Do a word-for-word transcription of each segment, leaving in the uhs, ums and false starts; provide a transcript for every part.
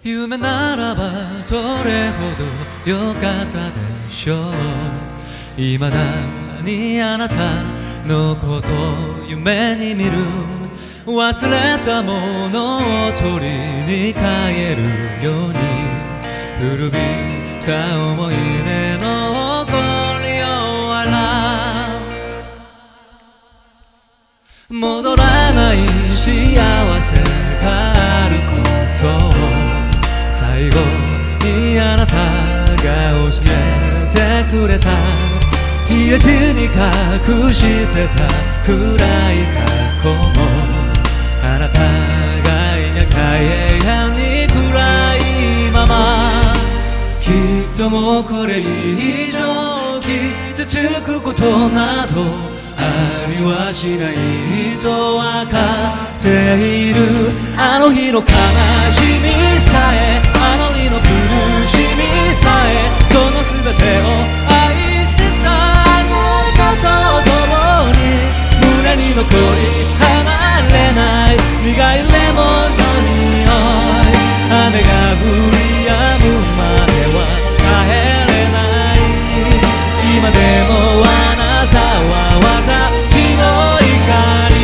夢ならばどれほどよかったでしょう。未だにあなたのことを夢に見る。忘れたものを取りに帰るように、古びた思い出の残りを笑う。戻らない幸せがあることを最後にあなたが教えてくれた。家中に隠してた暗い過去も、あなたがいなきゃに暗いまま、きっともうこれ以上傷つくことなどありはしないとわかっている。あの日の悲しみさえ、あの日の苦しみさえ、その全てを愛してたあなたと共に、胸に残り離れない苦いレモンの匂い。雨が降り止むまでは帰れない。今でもあなたは私の光。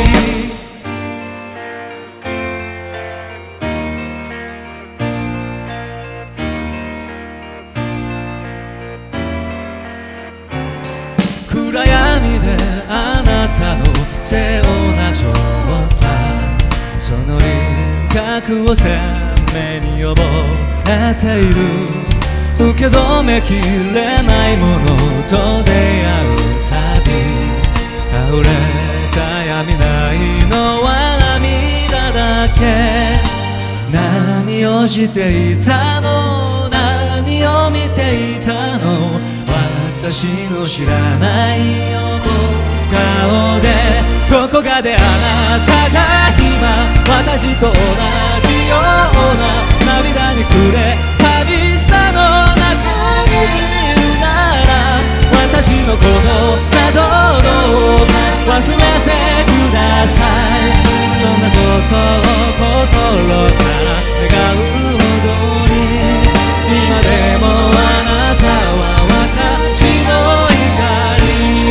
暗闇であなたの背をなぞったその輪郭を鮮明に覚えている。受け止めきれないものと出会うたび、溢れた闇ないのは涙だけ。何をしていたの、何を見ていたの、私の知らない横顔で、どこかであなたが今私と同じような涙に暮れ、寂しさの中にいるなら、私のことなどどうか忘れてください。そんなことを心から願うほどに、今でもあなたは私の光。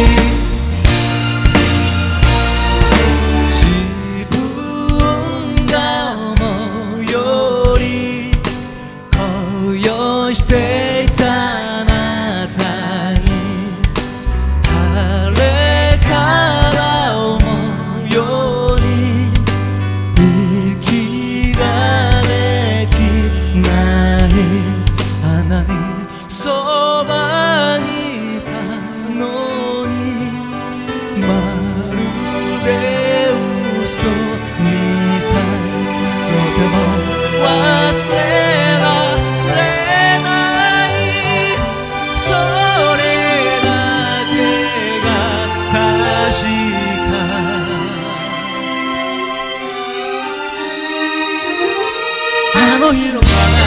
自分が思うより高揚していたあなたに、誰から思うように息ができない。あんなにそばにいたのに、まるで嘘みたい。とても忘れられない、それだけが確か。あの日の悲